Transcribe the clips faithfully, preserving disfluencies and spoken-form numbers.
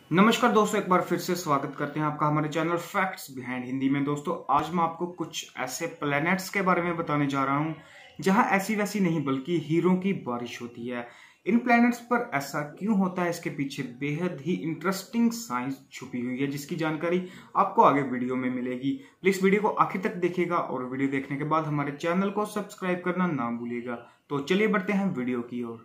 नमस्कार दोस्तों, एक बार फिर से स्वागत करते हैं आपका हमारे चैनल फैक्ट्स बिहाइंड हिंदी में। दोस्तों आज मैं आपको कुछ ऐसे प्लैनेट्स के बारे में बताने जा रहा हूं जहां ऐसी वैसी नहीं बल्कि हीरों की बारिश होती है। इन प्लैनेट्स पर ऐसा क्यों होता है, इसके पीछे बेहद ही इंटरेस्टिंग साइंस छुपी हुई है जिसकी जानकारी आपको आगे वीडियो में मिलेगी। प्लीज वीडियो को आखिर तक देखिएगा और वीडियो देखने के बाद हमारे चैनल को सब्सक्राइब करना ना भूलिएगा। तो चलिए बढ़ते हैं वीडियो की ओर।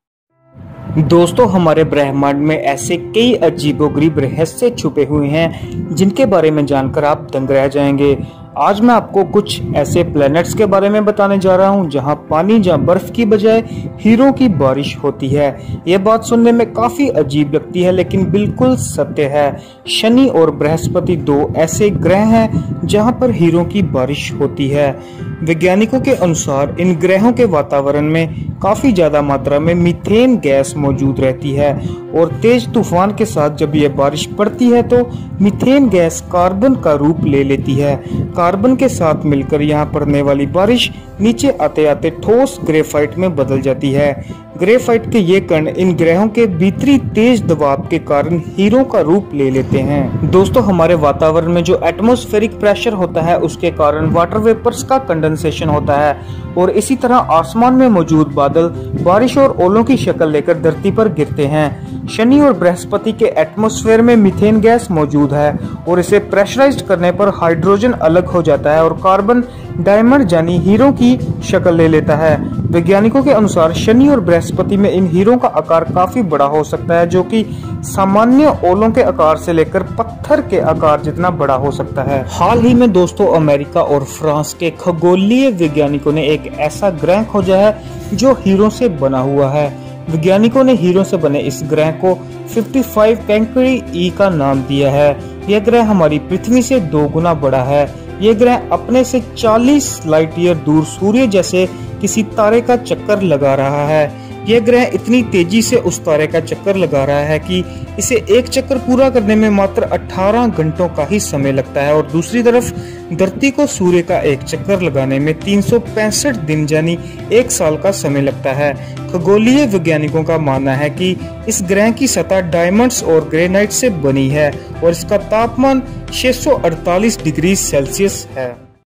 दोस्तों हमारे ब्रह्मांड में ऐसे कई अजीबोगरीब रहस्य छुपे हुए हैं जिनके बारे में जानकर आप दंग रह जाएंगे। आज मैं आपको कुछ ऐसे प्लैनेट्स के बारे में बताने जा रहा हूं जहां पानी या बर्फ की बजाय हीरों की बारिश होती है। यह बात सुनने में काफी अजीब लगती है लेकिन बिल्कुल सत्य है। शनि और बृहस्पति दो ऐसे ग्रह हैं जहां पर हीरों की बारिश होती है। वैज्ञानिकों के अनुसार इन ग्रहों के वातावरण में काफी ज्यादा मात्रा में मीथेन गैस मौजूद रहती है और तेज तूफान के साथ जब यह बारिश पड़ती है तो मीथेन गैस कार्बन का रूप ले लेती है। कार्बन के साथ मिलकर यहाँ पड़ने वाली बारिश नीचे आते आते ठोस ग्रेफाइट में बदल जाती है। ग्रेफाइट के ये कण इन ग्रहों के भीतरी तेज दबाव के कारण हीरों का रूप ले लेते हैं। दोस्तों हमारे वातावरण में जो एटमॉस्फेरिक प्रेशर होता है उसके कारण वाटर वेपर्स का कंडेंसेशन होता है और इसी तरह आसमान में मौजूद बादल बारिश और ओलों की शक्ल लेकर धरती पर गिरते हैं। शनि और बृहस्पति के एटमॉस्फेयर में मीथेन गैस मौजूद है और इसे प्रेशराइज्ड करने पर हाइड्रोजन अलग हो जाता है और कार्बन डायमंड यानी हीरों की शक्ल ले लेता है। वैज्ञानिकों के अनुसार शनि और बृहस्पति में इन हीरों का आकार काफी बड़ा हो सकता है जो कि सामान्य ओलों के आकार से लेकर पत्थर के आकार जितना बड़ा हो सकता है। हाल ही में दोस्तों अमेरिका और फ्रांस के खगोलीय वैज्ञानिकों ने एक ऐसा ग्रह खोजा है जो हीरों से बना हुआ है। वैज्ञानिकों ने हीरों से बने इस ग्रह को पचपन कैंकरी ई का नाम दिया है। यह ग्रह हमारी पृथ्वी से दो गुना बड़ा है। यह ग्रह अपने से चालीस लाइट ईयर दूर सूर्य जैसे किसी तारे का चक्कर लगा रहा है। यह ग्रह इतनी तेजी से उस तारे का चक्कर लगा रहा है कि इसे एक चक्कर पूरा करने में मात्र अठारह घंटों का ही समय लगता है और दूसरी तरफ धरती को सूर्य का एक चक्कर लगाने में तीन सौ पैंसठ दिन यानी एक साल का समय लगता है। खगोलीय वैज्ञानिकों का मानना है कि इस ग्रह की सतह डायमंड्स और ग्रेनाइट से बनी है और इसका तापमान छह सौ अड़तालीस डिग्री सेल्सियस है।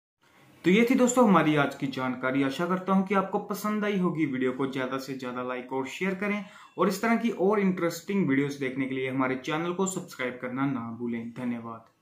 तो ये थी दोस्तों हमारी आज की जानकारी। आशा करता हूं कि आपको पसंद आई होगी। वीडियो को ज्यादा से ज्यादा लाइक और शेयर करें और इस तरह की और इंटरेस्टिंग वीडियोस देखने के लिए हमारे चैनल को सब्सक्राइब करना ना भूलें। धन्यवाद।